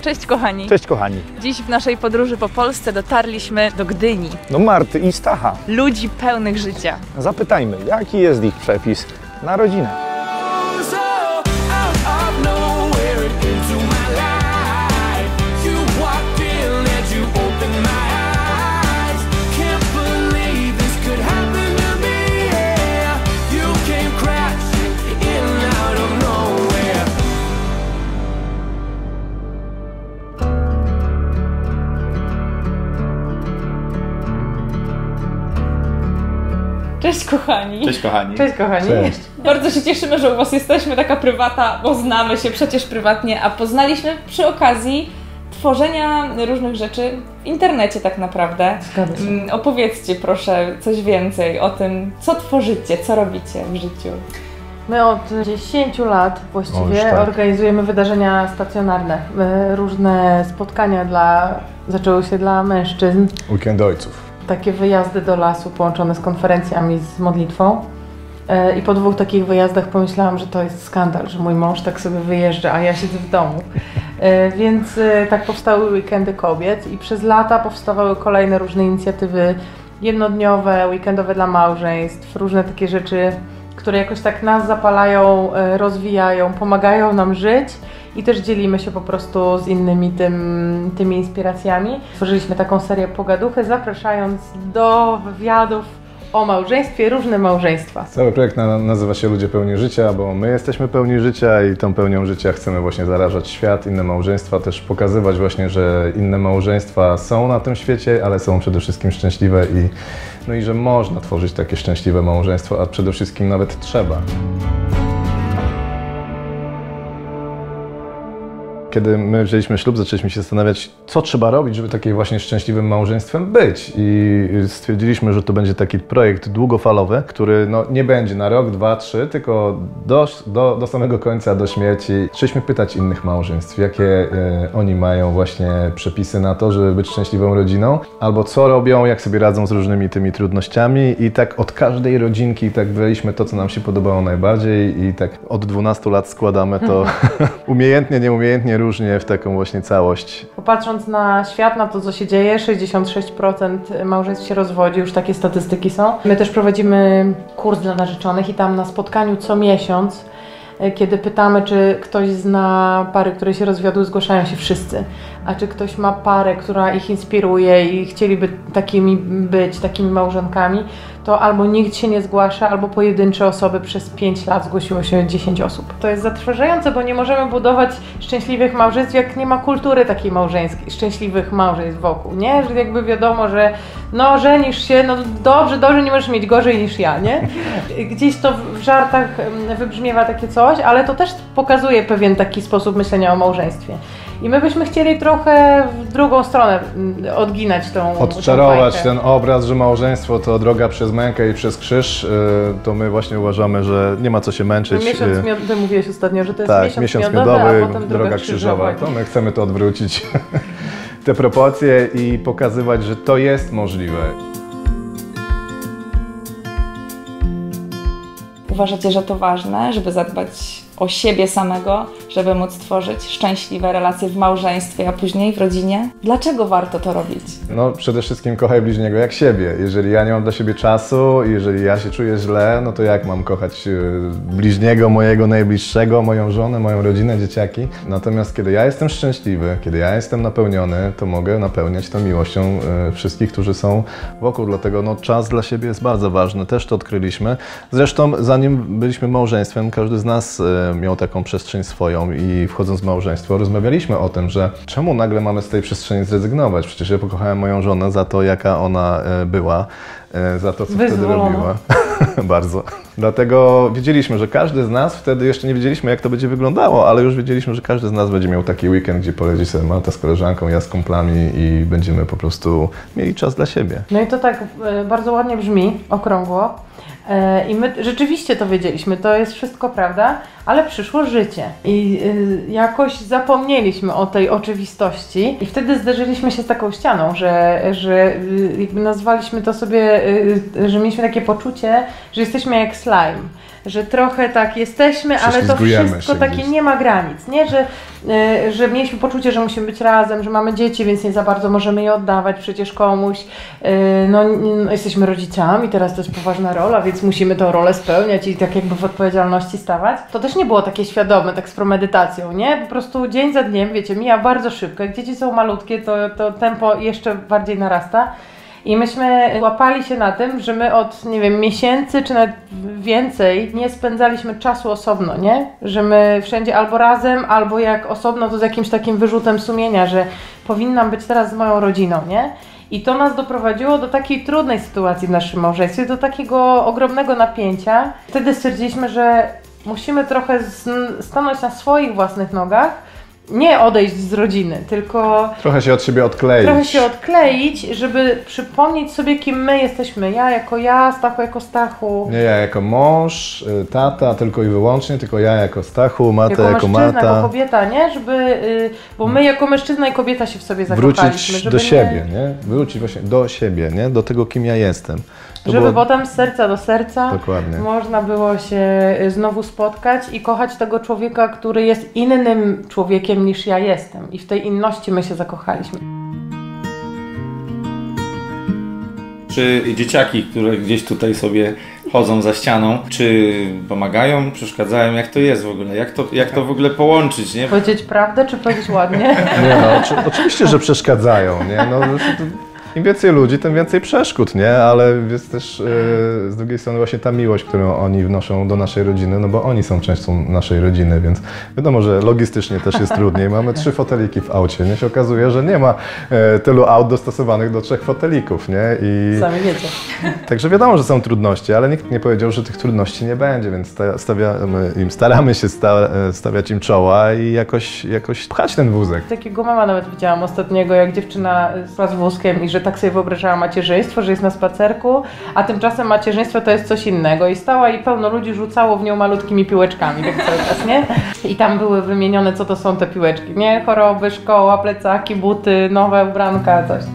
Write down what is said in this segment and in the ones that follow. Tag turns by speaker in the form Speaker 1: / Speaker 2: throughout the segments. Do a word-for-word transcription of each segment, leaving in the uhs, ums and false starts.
Speaker 1: Cześć kochani.
Speaker 2: Cześć kochani.
Speaker 1: Dziś w naszej podróży po Polsce dotarliśmy do Gdyni.
Speaker 2: Do Marty i Stacha.
Speaker 1: Ludzi pełnych życia.
Speaker 2: Zapytajmy, jaki jest ich przepis na rodzinę.
Speaker 1: Cześć kochani.
Speaker 2: Cześć kochani.
Speaker 1: Cześć kochani.
Speaker 2: Cześć.
Speaker 1: Bardzo się cieszymy, że u Was jesteśmy, taka prywata, bo znamy się przecież prywatnie, a poznaliśmy przy okazji tworzenia różnych rzeczy w internecie tak naprawdę.
Speaker 3: Zgadza się.
Speaker 1: Opowiedzcie proszę coś więcej o tym, co tworzycie, co robicie w życiu.
Speaker 3: My od dziesięciu lat właściwie
Speaker 2: O, tak.
Speaker 3: organizujemy wydarzenia stacjonarne. Różne spotkania dla, zaczęły się dla mężczyzn.
Speaker 2: Weekend ojców.
Speaker 3: Takie wyjazdy do lasu połączone z konferencjami, z modlitwą. I po dwóch takich wyjazdach pomyślałam, że to jest skandal, że mój mąż tak sobie wyjeżdża, a ja siedzę w domu. Więc tak powstały Weekendy Kobiet i przez lata powstawały kolejne różne inicjatywy jednodniowe, weekendowe dla małżeństw, różne takie rzeczy, które jakoś tak nas zapalają, rozwijają, pomagają nam żyć i też dzielimy się po prostu z innymi tym, tymi inspiracjami. Tworzyliśmy taką serię Pogaduchy, zapraszając do wywiadów o małżeństwie, różne małżeństwa.
Speaker 4: Cały projekt na, nazywa się Ludzie Pełni Życia, bo my jesteśmy pełni życia i tą pełnią życia chcemy właśnie zarażać świat, inne małżeństwa, też pokazywać właśnie, że inne małżeństwa są na tym świecie, ale są przede wszystkim szczęśliwe i, no i że można tworzyć takie szczęśliwe małżeństwo, a przede wszystkim nawet trzeba. Kiedy my wzięliśmy ślub, zaczęliśmy się zastanawiać, co trzeba robić, żeby takim właśnie szczęśliwym małżeństwem być. I stwierdziliśmy, że to będzie taki projekt długofalowy, który no, nie będzie na rok, dwa, trzy, tylko do, do, do samego końca, do śmierci. Zaczęliśmy pytać innych małżeństw, jakie e, oni mają właśnie przepisy na to, żeby być szczęśliwą rodziną, albo co robią, jak sobie radzą z różnymi tymi trudnościami. I tak od każdej rodzinki tak wybraliśmy to, co nam się podobało najbardziej i tak od dwunastu lat składamy to umiejętnie, nieumiejętnie, różnie w taką właśnie całość.
Speaker 3: Popatrząc na świat, na to, co się dzieje, sześćdziesiąt sześć procent małżeństw się rozwodzi, już takie statystyki są. My też prowadzimy kurs dla narzeczonych i tam na spotkaniu co miesiąc, kiedy pytamy, czy ktoś zna pary, które się rozwiodły, zgłaszają się wszyscy. A czy ktoś ma parę, która ich inspiruje i chcieliby takimi być, takimi małżonkami, to albo nikt się nie zgłasza, albo pojedyncze osoby. Przez pięć lat zgłosiło się dziesięć osób. To jest zatrważające, bo nie możemy budować szczęśliwych małżeństw, jak nie ma kultury takiej małżeńskiej, szczęśliwych małżeństw wokół, nie? Że jakby wiadomo, że no żenisz się, no dobrze, dobrze, nie możesz mieć gorzej niż ja, nie? Gdzieś to w żartach wybrzmiewa takie coś, ale to też pokazuje pewien taki sposób myślenia o małżeństwie. I my byśmy chcieli trochę w drugą stronę odginać tą
Speaker 4: Odczarować
Speaker 3: tą
Speaker 4: ten obraz, że małżeństwo to droga przez mękę i przez krzyż, to my właśnie uważamy, że nie ma co się męczyć.
Speaker 3: Miesiąc miodowy, ty mówiłeś ostatnio, że to jest
Speaker 4: tak,
Speaker 3: miesiąc,
Speaker 4: miesiąc
Speaker 3: miodowy,
Speaker 4: miodowy,
Speaker 3: a potem
Speaker 4: droga, droga krzyżowa. To my chcemy to odwrócić, te proporcje i pokazywać, że to jest możliwe.
Speaker 1: Uważacie, że to ważne, żeby zadbać o siebie samego, żeby móc tworzyć szczęśliwe relacje w małżeństwie, a później w rodzinie? Dlaczego warto to robić?
Speaker 4: No przede wszystkim kochaj bliźniego jak siebie. Jeżeli ja nie mam dla siebie czasu, jeżeli ja się czuję źle, no to jak mam kochać bliźniego, mojego najbliższego, moją żonę, moją rodzinę, dzieciaki? Natomiast kiedy ja jestem szczęśliwy, kiedy ja jestem napełniony, to mogę napełniać tą miłością wszystkich, którzy są wokół. Dlatego no, czas dla siebie jest bardzo ważny. Też to odkryliśmy. Zresztą zanim byliśmy małżeństwem, każdy z nas miał taką przestrzeń swoją i wchodząc w małżeństwo rozmawialiśmy o tym, że czemu nagle mamy z tej przestrzeni zrezygnować? Przecież ja pokochałem moją żonę za to, jaka ona była, za to, co wtedy robiła. Bardzo. Dlatego wiedzieliśmy, że każdy z nas, wtedy jeszcze nie wiedzieliśmy, jak to będzie wyglądało, ale już wiedzieliśmy, że każdy z nas będzie miał taki weekend, gdzie poleci sobie Marta z koleżanką, ja z kumplami i będziemy po prostu mieli czas dla siebie.
Speaker 3: No i to tak bardzo ładnie brzmi, okrągło. I my rzeczywiście to wiedzieliśmy, to jest wszystko prawda, ale przyszło życie i jakoś zapomnieliśmy o tej oczywistości i wtedy zderzyliśmy się z taką ścianą, że, że jakby nazwaliśmy to sobie, że mieliśmy takie poczucie, że jesteśmy jak slime. Że trochę tak jesteśmy, ale to wszystko takie nie ma granic, nie? Że że mieliśmy poczucie, że musimy być razem, że mamy dzieci, więc nie za bardzo możemy je oddawać przecież komuś. No, no jesteśmy rodzicami, teraz to jest poważna rola, więc musimy tę rolę spełniać i tak jakby w odpowiedzialności stawać. To też nie było takie świadome, tak z premedytacją, nie? Po prostu dzień za dniem, wiecie, mija bardzo szybko. Jak dzieci są malutkie, to, to tempo jeszcze bardziej narasta. I myśmy łapali się na tym, że my od, nie wiem, miesięcy czy nawet więcej nie spędzaliśmy czasu osobno, nie? Że my wszędzie albo razem, albo jak osobno, to z jakimś takim wyrzutem sumienia, że powinnam być teraz z moją rodziną, nie? I to nas doprowadziło do takiej trudnej sytuacji w naszym małżeństwie, do takiego ogromnego napięcia. Wtedy stwierdziliśmy, że musimy trochę stanąć na swoich własnych nogach, nie odejść z rodziny, tylko
Speaker 4: trochę się od siebie odkleić.
Speaker 3: Trochę się odkleić, żeby przypomnieć sobie, kim my jesteśmy. Ja jako ja, Stachu jako Stachu.
Speaker 4: Nie ja jako mąż, tata, tylko i wyłącznie, tylko ja jako Stachu, Marta jako, jako Marta.
Speaker 3: Jako mężczyzna, jako kobieta, nie? Żeby, bo my jako mężczyzna i kobieta się w sobie zakochaliśmy.
Speaker 4: Wrócić
Speaker 3: żeby
Speaker 4: do siebie,
Speaker 3: nie?
Speaker 4: nie? Wrócić właśnie do siebie, nie? Do tego, kim ja jestem. To
Speaker 3: żeby
Speaker 4: było...
Speaker 3: potem z serca do serca
Speaker 4: Dokładnie.
Speaker 3: można było się znowu spotkać i kochać tego człowieka, który jest innym człowiekiem niż ja jestem. I w tej inności my się zakochaliśmy.
Speaker 5: Czy dzieciaki, które gdzieś tutaj sobie chodzą za ścianą, czy pomagają, przeszkadzają? Jak to jest w ogóle? Jak to, jak to w ogóle połączyć, nie?
Speaker 3: Powiedzieć prawdę, czy powiedzieć ładnie?
Speaker 4: Nie no, oczy, oczywiście, że przeszkadzają, nie? No, im więcej ludzi, tym więcej przeszkód, nie? Ale jest też yy, z drugiej strony właśnie ta miłość, którą oni wnoszą do naszej rodziny, no bo oni są częścią naszej rodziny, więc wiadomo, że logistycznie też jest trudniej. Mamy trzy foteliki w aucie, nie? Się okazuje, że nie ma yy, tylu aut dostosowanych do trzech fotelików, nie? I
Speaker 3: sami wiecie.
Speaker 4: Także wiadomo, że są trudności, ale nikt nie powiedział, że tych trudności nie będzie, więc stawiamy im, staramy się sta stawiać im czoła i jakoś, jakoś pchać ten wózek.
Speaker 3: Takiego mama nawet widziałam ostatniego, jak dziewczyna szła z wózkiem i że tak sobie wyobrażała macierzyństwo, że jest na spacerku, a tymczasem macierzyństwo to jest coś innego i stała i pełno ludzi rzucało w nią malutkimi piłeczkami, tak cały czas, nie? I tam były wymienione, co to są te piłeczki, nie? Choroby, szkoła, plecaki, buty, nowe ubranka, coś.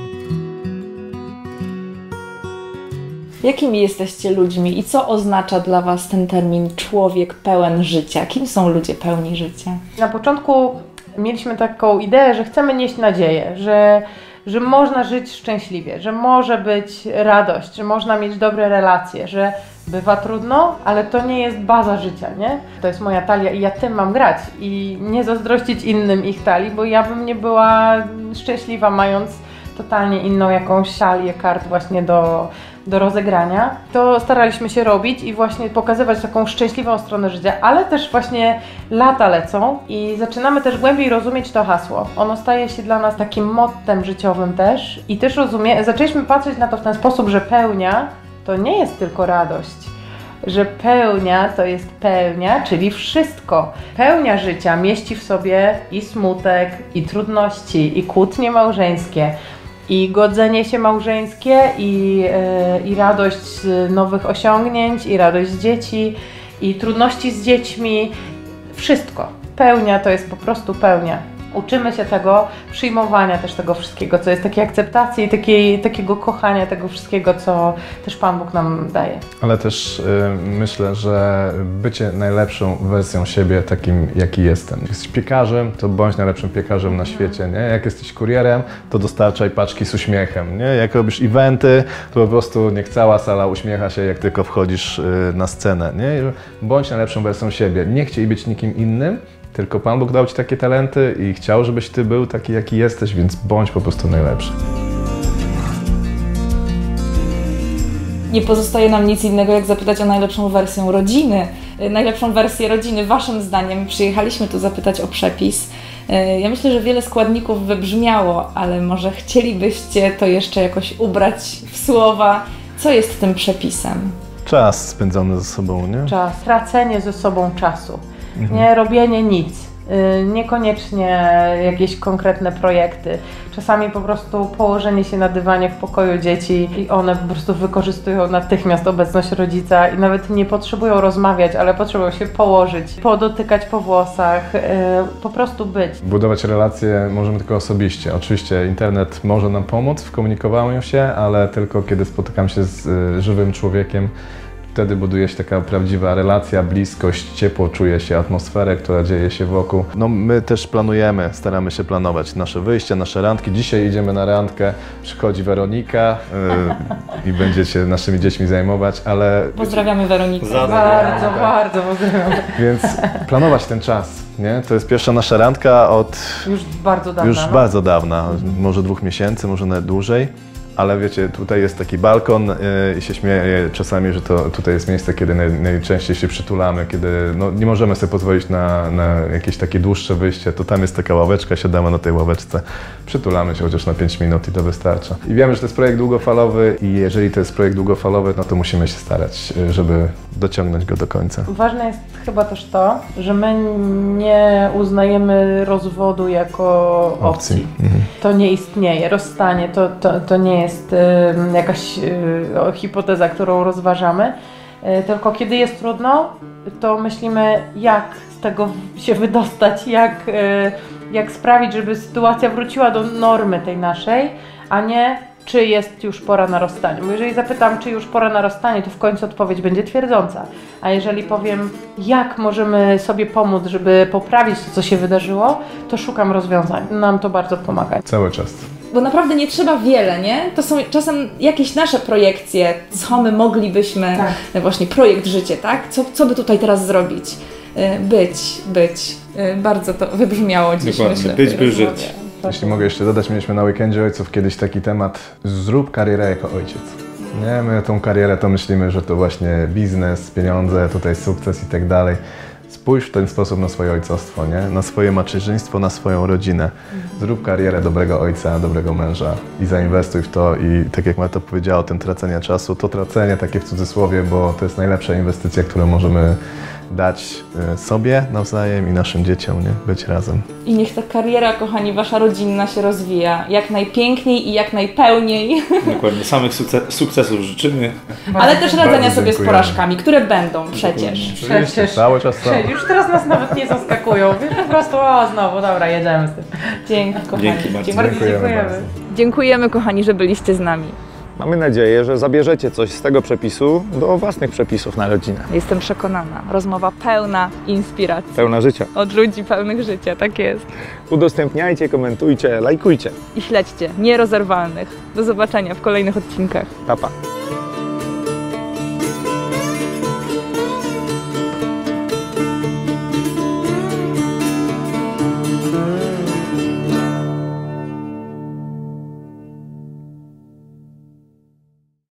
Speaker 1: Jakimi jesteście ludźmi i co oznacza dla Was ten termin człowiek pełen życia? Kim są ludzie pełni życia?
Speaker 3: Na początku mieliśmy taką ideę, że chcemy nieść nadzieję, że że można żyć szczęśliwie, że może być radość, że można mieć dobre relacje, że bywa trudno, ale to nie jest baza życia, nie? To jest moja talia i ja tym mam grać i nie zazdrościć innym ich talii, bo ja bym nie była szczęśliwa mając totalnie inną jakąś talię kart właśnie do, do rozegrania. To staraliśmy się robić i właśnie pokazywać taką szczęśliwą stronę życia, ale też właśnie lata lecą i zaczynamy też głębiej rozumieć to hasło. Ono staje się dla nas takim mottem życiowym też i też rozumie, zaczęliśmy patrzeć na to w ten sposób, że pełnia to nie jest tylko radość, że pełnia to jest pełnia, czyli wszystko. Pełnia życia mieści w sobie i smutek, i trudności, i kłótnie małżeńskie, i godzenie się małżeńskie, i, yy, i radość z nowych osiągnięć, i radość z dzieci, i trudności z dziećmi. Wszystko. Pełnia to jest po prostu pełnia. Uczymy się tego przyjmowania też tego wszystkiego, co jest takiej akceptacji, takiej, takiego kochania tego wszystkiego, co też Pan Bóg nam daje.
Speaker 4: Ale też y, myślę, że bycie najlepszą wersją siebie, takim jaki jestem. Jak jesteś piekarzem, to bądź najlepszym piekarzem na świecie, nie? Jak jesteś kurierem, to dostarczaj paczki z uśmiechem, nie? Jak robisz eventy, to po prostu niech cała sala uśmiecha się, jak tylko wchodzisz y, na scenę, nie? Bądź najlepszą wersją siebie. Nie chciej być nikim innym, tylko Pan Bóg dał Ci takie talenty i chciał, żebyś Ty był taki, jaki jesteś, więc bądź po prostu najlepszy.
Speaker 1: Nie pozostaje nam nic innego, jak zapytać o najlepszą wersję rodziny. Najlepszą wersję rodziny, Waszym zdaniem. Przyjechaliśmy tu zapytać o przepis. Ja myślę, że wiele składników wybrzmiało, ale może chcielibyście to jeszcze jakoś ubrać w słowa. Co jest tym przepisem?
Speaker 4: Czas spędzony ze sobą, nie?
Speaker 3: Czas, tracenie ze sobą czasu. Nie robienie nic, niekoniecznie jakieś konkretne projekty. Czasami po prostu położenie się na dywanie w pokoju dzieci i one po prostu wykorzystują natychmiast obecność rodzica i nawet nie potrzebują rozmawiać, ale potrzebują się położyć, podotykać po włosach, po prostu być.
Speaker 4: Budować relacje możemy tylko osobiście. Oczywiście internet może nam pomóc w komunikowaniu się, ale tylko kiedy spotykam się z żywym człowiekiem, Wtedy buduje się taka prawdziwa relacja, bliskość, ciepło, czuje się atmosferę, która dzieje się wokół. No my też planujemy, staramy się planować nasze wyjścia, nasze randki. Dzisiaj idziemy na randkę, przychodzi Weronika yy, i będzie się naszymi dziećmi zajmować, ale...
Speaker 1: Pozdrawiamy Weronikę.
Speaker 5: Za-
Speaker 3: Bardzo, bardzo pozdrawiam.
Speaker 4: Więc planować ten czas, nie? To jest pierwsza nasza randka od
Speaker 3: Już bardzo dawno.
Speaker 4: już
Speaker 3: no.
Speaker 4: bardzo dawna, może dwóch miesięcy, może nawet dłużej. Ale wiecie, tutaj jest taki balkon yy, i się śmieję czasami, że to tutaj jest miejsce, kiedy naj, najczęściej się przytulamy, kiedy no, nie możemy sobie pozwolić na, na jakieś takie dłuższe wyjście, to tam jest taka ławeczka, siadamy na tej ławeczce, przytulamy się chociaż na pięć minut i to wystarcza. I wiemy, że to jest projekt długofalowy i jeżeli to jest projekt długofalowy, no to musimy się starać, yy, żeby dociągnąć go do końca.
Speaker 3: Ważne jest chyba też to, że my nie uznajemy rozwodu jako opcji.
Speaker 4: Mhm.
Speaker 3: To nie istnieje. Rozstanie to, to, to nie jest y, jakaś y, hipoteza, którą rozważamy. Y, tylko kiedy jest trudno, to myślimy, jak z tego się wydostać, jak, y, jak sprawić, żeby sytuacja wróciła do normy tej naszej, a nie czy jest już pora na rozstanie. Bo jeżeli zapytam, czy już pora na rozstanie, to w końcu odpowiedź będzie twierdząca. A jeżeli powiem, jak możemy sobie pomóc, żeby poprawić to, co się wydarzyło, to szukam rozwiązań. Nam to bardzo pomaga.
Speaker 4: Cały czas.
Speaker 1: Bo naprawdę nie trzeba wiele, nie? To są czasem jakieś nasze projekcje, co my moglibyśmy,
Speaker 3: Tak.
Speaker 1: no właśnie projekt życie, tak? Co, co by tutaj teraz zrobić? Y, Być, być. Y, Bardzo to wybrzmiało dziś,
Speaker 5: Dokładnie.
Speaker 1: myślę. w
Speaker 5: Być,
Speaker 1: tej
Speaker 5: by
Speaker 1: rozmowie.
Speaker 5: żyć.
Speaker 4: Jeśli mogę jeszcze dodać, mieliśmy na Weekendzie Ojców kiedyś taki temat zrób karierę jako ojciec. Nie, my tą karierę to myślimy, że to właśnie biznes, pieniądze, tutaj sukces i tak dalej. Spójrz w ten sposób na swoje ojcostwo, nie? Na swoje macierzyństwo, na swoją rodzinę. Zrób karierę dobrego ojca, dobrego męża i zainwestuj w to i tak jak Marta powiedziała o tym traceniu czasu, to tracenie takie w cudzysłowie, bo to jest najlepsza inwestycja, którą możemy dać y, sobie nawzajem i naszym dzieciom, nie? Być razem.
Speaker 1: I niech ta kariera, kochani, wasza rodzinna się rozwija jak najpiękniej i jak najpełniej,
Speaker 5: Dokładnie, samych sukces, sukcesów życzymy.
Speaker 1: ale też radzenia
Speaker 4: bardzo
Speaker 1: sobie z
Speaker 4: dziękujemy.
Speaker 1: porażkami, które będą przecież.
Speaker 4: Oczywiście, cały czas to.
Speaker 3: Cześć, już teraz nas nawet nie zaskakują. Wiesz, po prostu, o znowu, dobra, jedziemy z tym.
Speaker 1: Dzięki, kochani.
Speaker 5: Dzięki bardzo.
Speaker 3: Bardzo
Speaker 4: Dziękujemy
Speaker 3: dziękujemy.
Speaker 4: bardzo.
Speaker 1: Dziękujemy, kochani, że byliście z nami.
Speaker 2: Mamy nadzieję, że zabierzecie coś z tego przepisu do własnych przepisów na rodzinę.
Speaker 1: Jestem przekonana. Rozmowa pełna inspiracji.
Speaker 2: Pełna życia.
Speaker 1: Od ludzi pełnych życia, tak jest.
Speaker 2: Udostępniajcie, komentujcie, lajkujcie.
Speaker 1: I śledźcie Nierozerwalnych. Do zobaczenia w kolejnych odcinkach.
Speaker 2: Pa, pa.